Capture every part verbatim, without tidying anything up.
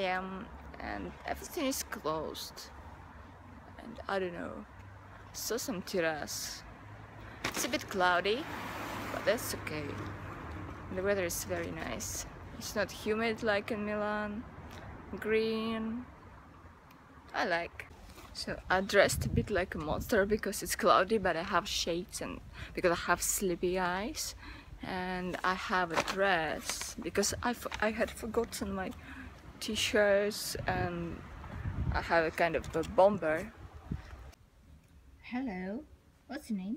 m and everything is closed. And I don't know. Saw some terrace. It's a bit cloudy, but that's okay. The weather is very nice. It's not humid like in Milan. Green. I like. So I dressed a bit like a monster because it's cloudy, but I have shades and because I have sleepy eyes. And I have a dress because I, I had forgotten my t-shirts, and I have a kind of a bomber. Hello, what's your name?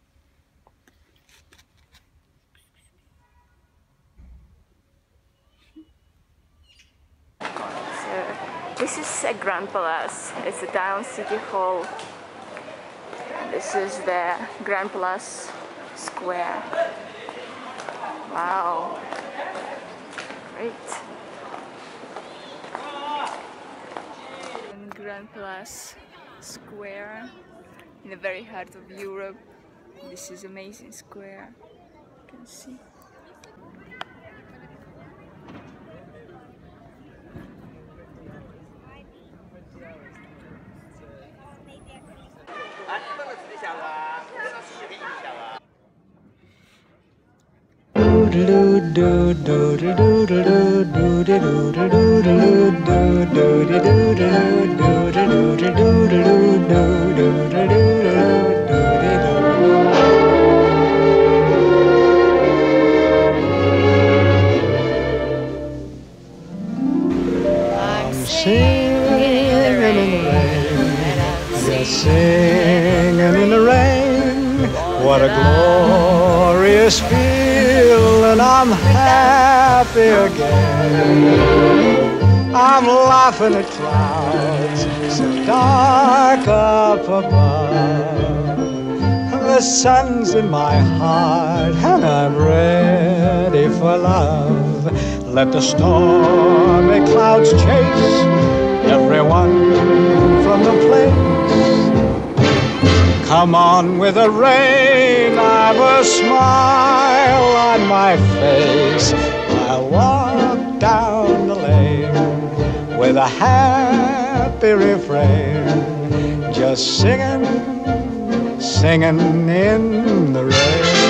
So this is a Grand Palace. It's a town city hall. And this is the Grand Palace Square. Wow, great. In Grand Palace Square, in the very heart of Europe. This is amazing square, you can see. Singing in the rain, what a glorious feeling, I'm happy again. I'm laughing at clouds so dark up above. The sun's in my heart and I'm ready for love. Let the stormy clouds chase everyone from the place. Come on with the rain, I've a smile on my face. I'll walk down the lane with a happy refrain, just singing, singing in the rain.